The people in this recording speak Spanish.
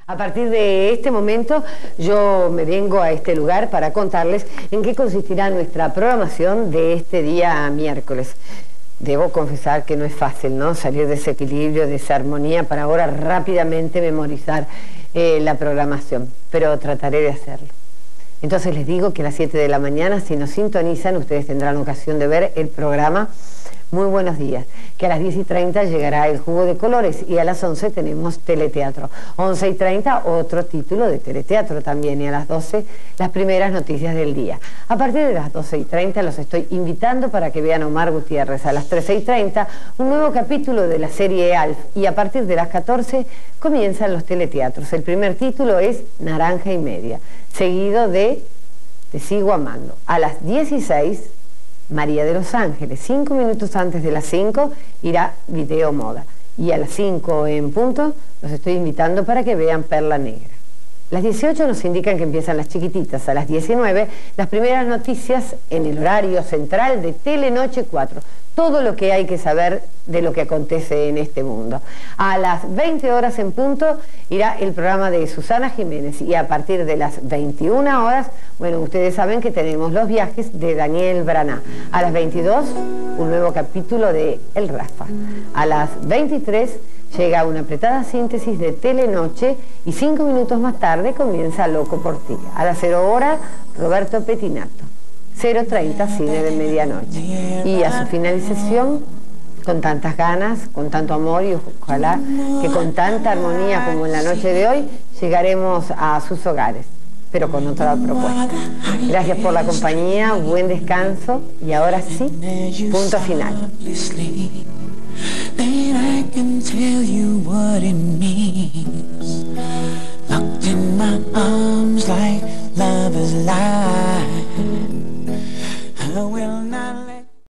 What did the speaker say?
A partir de este momento yo me vengo a este lugar para contarles en qué consistirá nuestra programación de este día miércoles. Debo confesar que no es fácil, ¿no? Salir de ese equilibrio, de esa armonía para ahora rápidamente memorizar la programación, pero trataré de hacerlo. Entonces les digo que a las 7 de la mañana, si nos sintonizan, ustedes tendrán ocasión de ver el programa Muy Buenos Días, que a las 10:30 llegará El Jugo de Colores y a las 11 tenemos Teleteatro. 11:30 otro título de Teleteatro también, y a las 12 las primeras noticias del día. A partir de las 12:30 los estoy invitando para que vean a Omar Gutiérrez. A las 13:30 un nuevo capítulo de la serie Alf, y a partir de las 14 comienzan los teleteatros. El primer título es Naranja y Media, seguido de Te Sigo Amando. A las 16 María de los Ángeles. 5 minutos antes de las 5 irá Video Moda. Y a las 5 en punto los estoy invitando para que vean Perla Negra. Las 18 nos indican que empiezan las chiquititas. A las 19 las primeras noticias en el horario central de Telenoche 4. Todo lo que hay que saber de lo que acontece en este mundo. A las 20 horas en punto irá el programa de Susana Jiménez, y a partir de las 21 horas, bueno, ustedes saben que tenemos los viajes de Daniel Braná. A las 22, un nuevo capítulo de El Rafa. A las 23 llega una apretada síntesis de Telenoche, y 5 minutos más tarde comienza Loco por ti. A las 0 horas, Roberto Petinato. 0:30 Cine de Medianoche. Y a su finalización, con tantas ganas, con tanto amor, y ojalá que con tanta armonía como en la noche de hoy, llegaremos a sus hogares, pero con otra propuesta. Gracias por la compañía, buen descanso, y ahora sí, punto final. Locked in my arms like love is life.